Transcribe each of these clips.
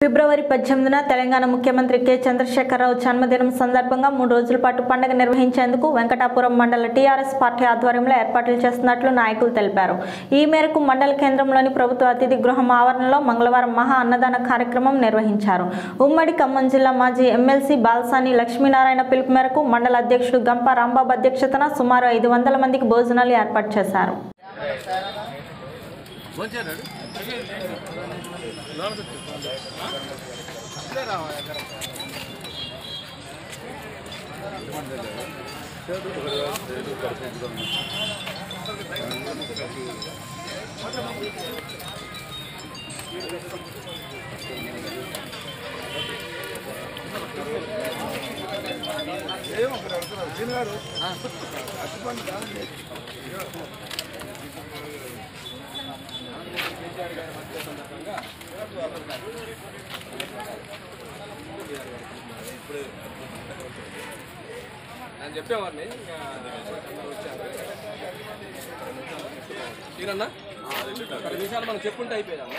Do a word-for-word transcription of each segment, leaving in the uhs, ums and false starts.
ఫిబ్రవరి పద్దెనిమిదిన తెలంగాణ ముఖ్యమంత్రి కె చంద్రశేఖరరావు జన్మదినం సందర్భంగా మూడు రోజుల పాటు పండుగ నిర్వహించేందుకు వెంకటాపురం మండల టీఆర్ఎస్ పార్టీ ఆధ్వర్యంలో ఏర్పాట్లు చేస్తున్నట్లు నాయకులు తెలిపారు. ఈ మేరకు మండల కేంద్రంలోని ప్రభుత్వ అతిథి గృహం ఆవరణలో మంగళవారం మహా అన్నదాన కార్యక్రమం నిర్వహించారు. ఉమ్మడి ఖమ్మం జిల్లా మాజీ ఎమ్మెల్సీ బాల్సాని లక్ష్మీనారాయణ పిలుపు మేరకు మండల అధ్యక్షుడు గంప రాంబాబు అధ్యక్షతన సుమారు ఐదు వందల మందికి భోజనాలు ఏర్పాటు చేశారు. నేను చెప్పేవాడిని తీరన్నా పది నిమిషాలు మనం చెప్పుంటే అయిపోయాము.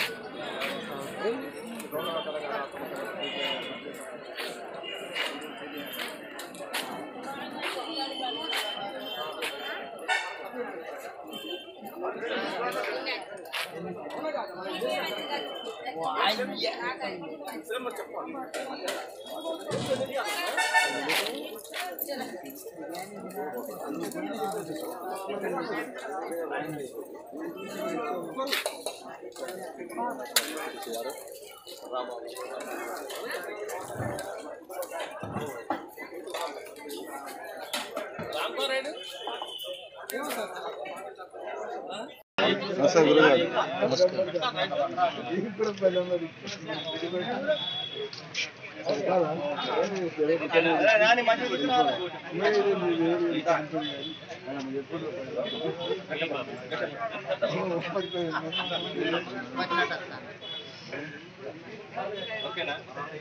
ఓకేనా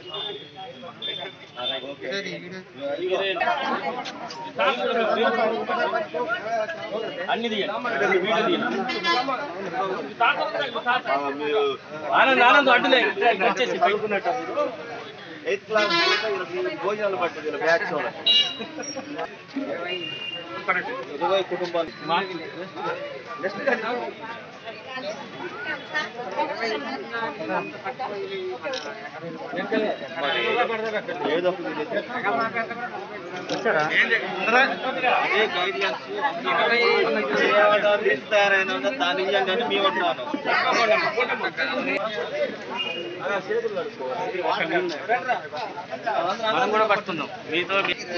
అన్ని ఆనంద్ ఆనంద్ అడ్డులే వచ్చేసి పడుకున్నట్టు ఎయిత్ క్లాస్ భోజనాలు పట్టింది బ్యాచ్ ఇరవై కుటుంబాలు తయారైన దాని ఇవ్వండి మేము అంటున్నాను. మనం కూడా పడుతున్నాం మీతో.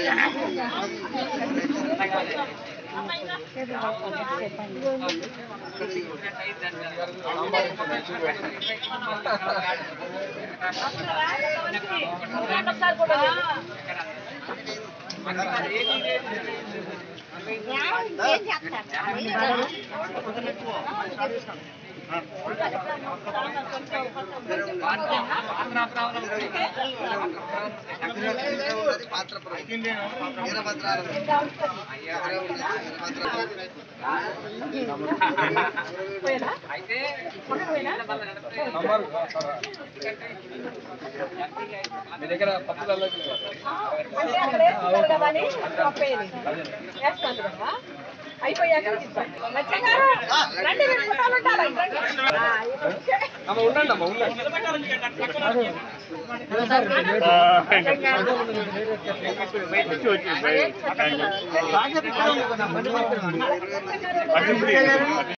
మీ దగ్గర పప్పులలో అయిపోయాక ఉండండి అమ్మ ఉండండి.